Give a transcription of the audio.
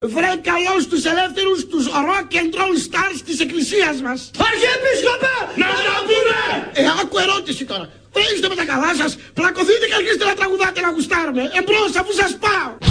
Βρε καλώς τους ελεύθερους, τους rock and roll stars της εκκλησίας μας. Αρχιεπίσκοπε! Να τα πούμε! Άκου ερώτηση τώρα. Είστε με τα καλά σας, πλακωθείτε και αρχίστε να τραγουδάτε να γουστάρουμε. Εμπρός αφού σας πάω.